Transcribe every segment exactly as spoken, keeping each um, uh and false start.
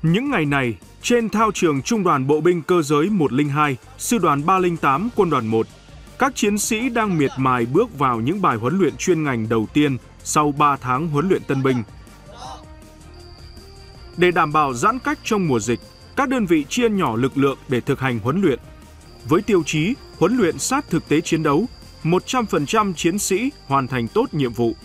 Những ngày này, trên thao trường Trung đoàn Bộ binh Cơ giới một không hai, Sư đoàn ba không tám, Quân đoàn một, các chiến sĩ đang miệt mài bước vào những bài huấn luyện chuyên ngành đầu tiên sau ba tháng huấn luyện tân binh. Để đảm bảo giãn cách trong mùa dịch, các đơn vị chia nhỏ lực lượng để thực hành huấn luyện. Với tiêu chí huấn luyện sát thực tế chiến đấu, một trăm phần trăm chiến sĩ hoàn thành tốt nhiệm vụ.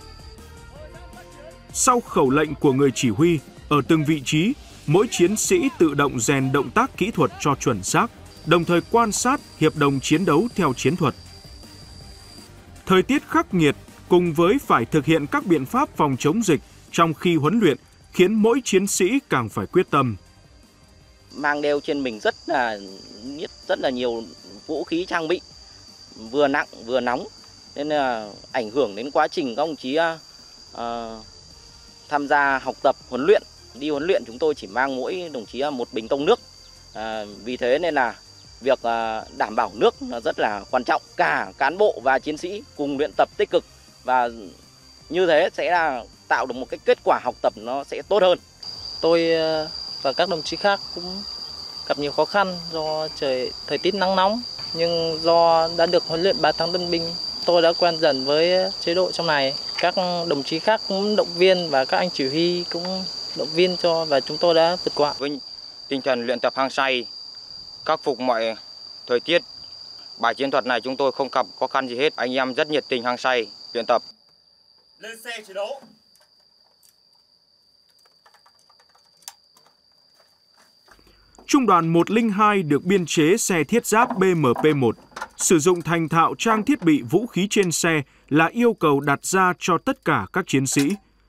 Sau khẩu lệnh của người chỉ huy, ở từng vị trí, mỗi chiến sĩ tự động rèn động tác kỹ thuật cho chuẩn xác, đồng thời quan sát hiệp đồng chiến đấu theo chiến thuật. Thời tiết khắc nghiệt cùng với phải thực hiện các biện pháp phòng chống dịch trong khi huấn luyện khiến mỗi chiến sĩ càng phải quyết tâm. Mang đeo trên mình rất là rất là nhiều vũ khí trang bị, vừa nặng vừa nóng, nên là ảnh hưởng đến quá trình các đồng chí uh, tham gia học tập huấn luyện. Đi huấn luyện chúng tôi chỉ mang mỗi đồng chí một bình tông nước, à, vì thế nên là việc uh, đảm bảo nước nó rất là quan trọng. Cả cán bộ và chiến sĩ cùng luyện tập tích cực và như thế sẽ là tạo được một cái kết quả học tập nó sẽ tốt hơn. Tôi và các đồng chí khác cũng gặp nhiều khó khăn do trời thời tiết nắng nóng, nhưng do đã được huấn luyện ba tháng tân binh, tôi đã quen dần với chế độ trong này. Các đồng chí khác cũng động viên và các anh chỉ huy cũng động viên cho và chúng tôi đã vượt qua. Với tinh thần luyện tập hăng say, khắc phục mọi thời tiết, bài chiến thuật này chúng tôi không gặp khó khăn gì hết. Anh em rất nhiệt tình hăng say luyện tập. Lên xe chiến đấu. Trung đoàn một không hai được biên chế xe thiết giáp B M P một. Sử dụng thành thạo trang thiết bị vũ khí trên xe là yêu cầu đặt ra cho tất cả các chiến sĩ.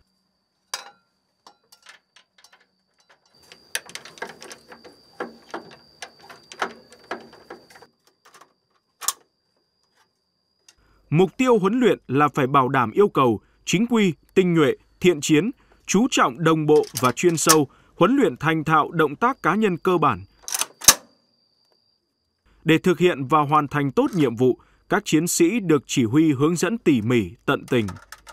Mục tiêu huấn luyện là phải bảo đảm yêu cầu chính quy, tinh nhuệ, thiện chiến, chú trọng đồng bộ và chuyên sâu, huấn luyện thành thạo động tác cá nhân cơ bản. Để thực hiện và hoàn thành tốt nhiệm vụ, các chiến sĩ được chỉ huy hướng dẫn tỉ mỉ, tận tình.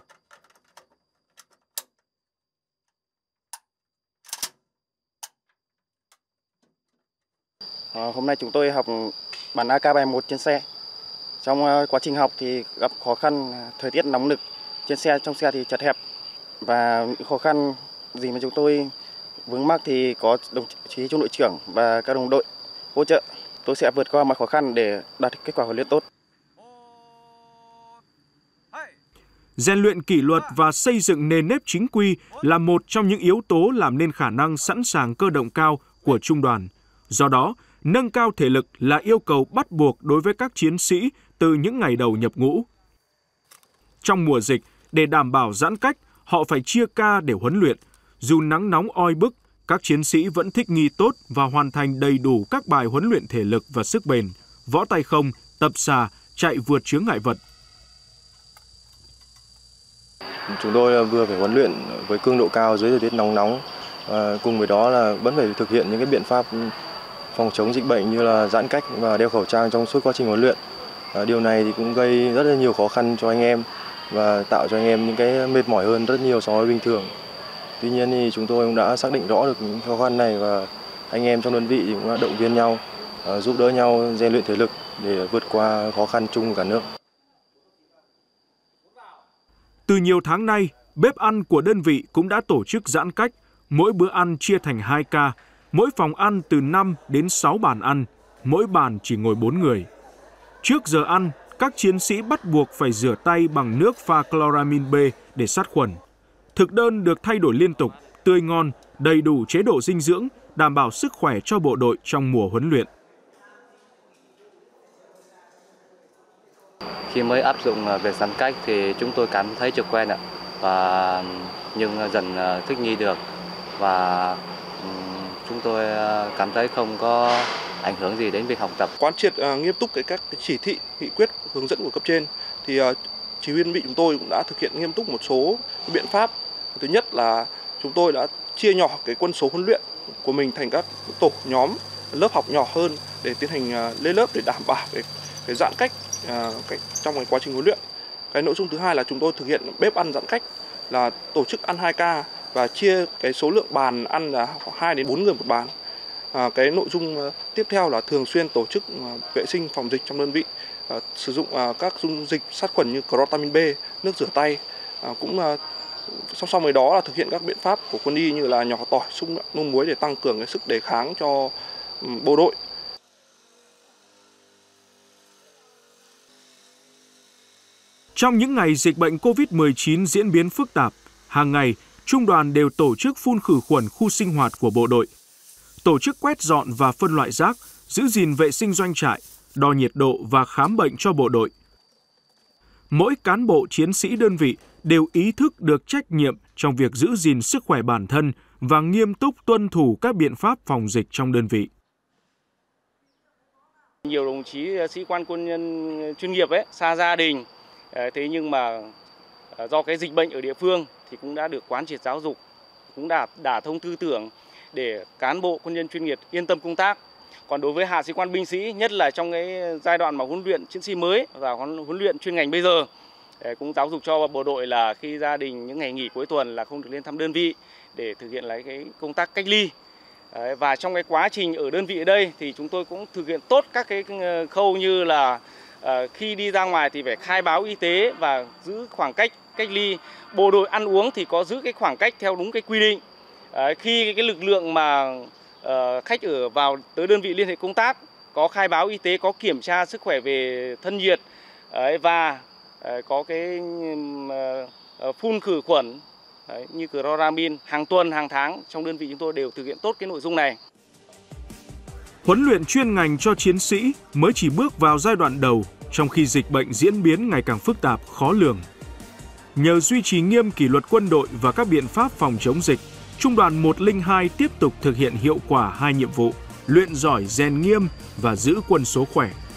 À, hôm nay chúng tôi học bắn A K bảy mươi mốt trên xe. Trong uh, quá trình học thì gặp khó khăn, thời tiết nóng nực, trên xe trong xe thì chật hẹp, và những khó khăn gì mà chúng tôi vướng mắc thì có đồng chí trung đội trưởng và các đồng đội hỗ trợ. Tôi sẽ vượt qua mọi khó khăn để đạt kết quả huấn luyện tốt. Rèn luyện kỷ luật và xây dựng nền nếp chính quy là một trong những yếu tố làm nên khả năng sẵn sàng cơ động cao của trung đoàn. Do đó, nâng cao thể lực là yêu cầu bắt buộc đối với các chiến sĩ từ những ngày đầu nhập ngũ. Trong mùa dịch, để đảm bảo giãn cách, họ phải chia ca để huấn luyện. Dù nắng nóng oi bức, các chiến sĩ vẫn thích nghi tốt và hoàn thành đầy đủ các bài huấn luyện thể lực và sức bền, võ tay không, tập xà, chạy vượt chướng ngại vật. Chúng tôi vừa phải huấn luyện với cường độ cao dưới thời tiết nóng nóng, và cùng với đó là vẫn phải thực hiện những cái biện pháp phòng chống dịch bệnh như là giãn cách và đeo khẩu trang trong suốt quá trình huấn luyện. Điều này thì cũng gây rất là nhiều khó khăn cho anh em và tạo cho anh em những cái mệt mỏi hơn rất nhiều so với bình thường. Tuy nhiên thì chúng tôi cũng đã xác định rõ được những khó khăn này và anh em trong đơn vị thì cũng đã động viên nhau, giúp đỡ nhau rèn luyện thể lực để vượt qua khó khăn chung của cả nước. Từ nhiều tháng nay, bếp ăn của đơn vị cũng đã tổ chức giãn cách, mỗi bữa ăn chia thành hai ca, mỗi phòng ăn từ năm đến sáu bàn ăn, mỗi bàn chỉ ngồi bốn người. Trước giờ ăn, các chiến sĩ bắt buộc phải rửa tay bằng nước pha chloramin B để sát khuẩn. Thực đơn được thay đổi liên tục, tươi ngon, đầy đủ chế độ dinh dưỡng, đảm bảo sức khỏe cho bộ đội trong mùa huấn luyện. Khi mới áp dụng việc giãn cách thì chúng tôi cảm thấy chưa quen ạ, và nhưng dần thích nghi được và chúng tôi cảm thấy không có ảnh hưởng gì đến việc học tập. Quán triệt uh, nghiêm túc cái các cái chỉ thị, nghị quyết, hướng dẫn của cấp trên thì uh, chỉ huy đơn vị chúng tôi cũng đã thực hiện nghiêm túc một số biện pháp. Thứ nhất là chúng tôi đã chia nhỏ cái quân số huấn luyện của mình thành các tổ nhóm, lớp học nhỏ hơn để tiến hành uh, lên lớp để đảm bảo cái, cái giãn cách uh, cái, trong cái quá trình huấn luyện. Cái nội dung thứ hai là chúng tôi thực hiện bếp ăn giãn cách, là tổ chức ăn hai ca và chia cái số lượng bàn ăn là hai đến bốn người một bàn. À, cái nội dung tiếp theo là thường xuyên tổ chức vệ sinh phòng dịch trong đơn vị, à, sử dụng à, các dung dịch sát khuẩn như Cloramin B, nước rửa tay, à, cũng à, song song với đó là thực hiện các biện pháp của quân y như là nhỏ tỏi, xúc nung muối để tăng cường cái sức đề kháng cho um, bộ đội. Trong những ngày dịch bệnh Covid mười chín diễn biến phức tạp, hàng ngày Trung đoàn đều tổ chức phun khử khuẩn khu sinh hoạt của bộ đội, tổ chức quét dọn và phân loại rác, giữ gìn vệ sinh doanh trại, đo nhiệt độ và khám bệnh cho bộ đội. Mỗi cán bộ chiến sĩ đơn vị đều ý thức được trách nhiệm trong việc giữ gìn sức khỏe bản thân và nghiêm túc tuân thủ các biện pháp phòng dịch trong đơn vị. Nhiều đồng chí sĩ quan quân nhân chuyên nghiệp ấy, xa gia đình, thế nhưng mà do cái dịch bệnh ở địa phương thì cũng đã được quán triệt giáo dục, cũng đã đả thông tư tưởng để cán bộ quân nhân chuyên nghiệp yên tâm công tác. Còn đối với hạ sĩ quan binh sĩ, nhất là trong cái giai đoạn mà huấn luyện chiến sĩ mới và huấn luyện chuyên ngành bây giờ, cũng giáo dục cho bộ đội là khi gia đình những ngày nghỉ cuối tuần là không được lên thăm đơn vị để thực hiện lấy cái công tác cách ly. Và trong cái quá trình ở đơn vị ở đây thì chúng tôi cũng thực hiện tốt các cái khâu như là khi đi ra ngoài thì phải khai báo y tế và giữ khoảng cách cách ly. Bộ đội ăn uống thì có giữ cái khoảng cách theo đúng cái quy định. Khi cái lực lượng mà khách ở vào tới đơn vị liên hệ công tác có khai báo y tế, có kiểm tra sức khỏe về thân nhiệt và có cái phun khử khuẩn như Cloramin hàng tuần, hàng tháng trong đơn vị chúng tôi đều thực hiện tốt cái nội dung này. Huấn luyện chuyên ngành cho chiến sĩ mới chỉ bước vào giai đoạn đầu trong khi dịch bệnh diễn biến ngày càng phức tạp, khó lường. Nhờ duy trì nghiêm kỷ luật quân đội và các biện pháp phòng chống dịch, Trung đoàn một không hai tiếp tục thực hiện hiệu quả hai nhiệm vụ: luyện giỏi, rèn nghiêm và giữ quân số khỏe.